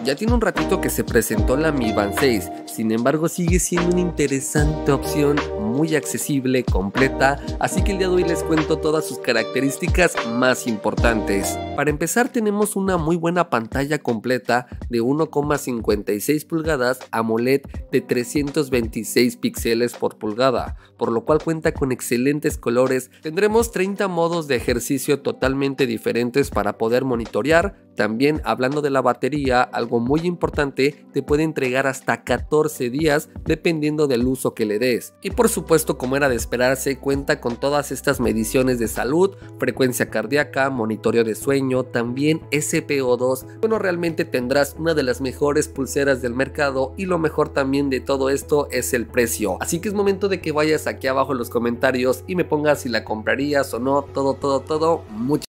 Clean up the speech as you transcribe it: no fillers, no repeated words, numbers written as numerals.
Ya tiene un ratito que se presentó la Mi Band 6, sin embargo sigue siendo una interesante opción, muy accesible, completa, así que el día de hoy les cuento todas sus características más importantes. Para empezar, tenemos una muy buena pantalla completa de 1,56 pulgadas AMOLED de 326 píxeles por pulgada, por lo cual cuenta con excelentes colores. Tendremos 30 modos de ejercicio totalmente diferentes para poder monitorear. También, hablando de la batería, algo muy importante, te puede entregar hasta 14 días dependiendo del uso que le des. Y por supuesto, como era de esperarse, cuenta con todas estas mediciones de salud, frecuencia cardíaca, monitoreo de sueño, también SpO2. Bueno, realmente tendrás una de las mejores pulseras del mercado, y lo mejor también de todo esto es el precio. Así que es momento de que vayas aquí abajo en los comentarios y me pongas si la comprarías o no, todo. Muchas